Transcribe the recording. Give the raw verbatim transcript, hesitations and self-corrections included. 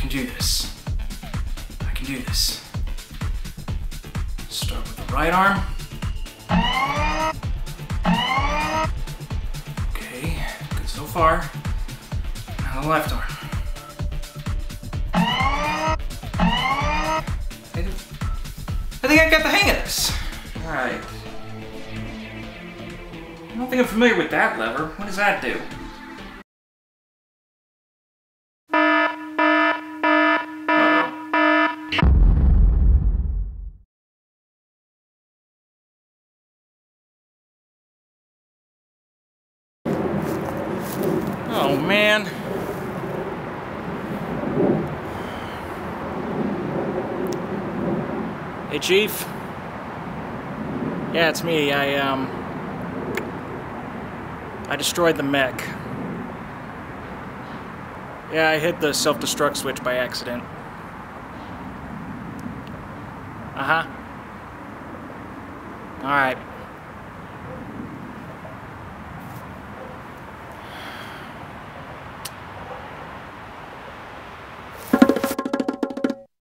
can do this. I can do this. Start with the right arm. Okay, good so far. Now the left arm. I think I got the hang of this. Alright. I don't think I'm familiar with that lever. What does that do? Oh man. Hey Chief. Yeah, it's me. I um I destroyed the mech. Yeah, I hit the self-destruct switch by accident. Uh-huh. Alright.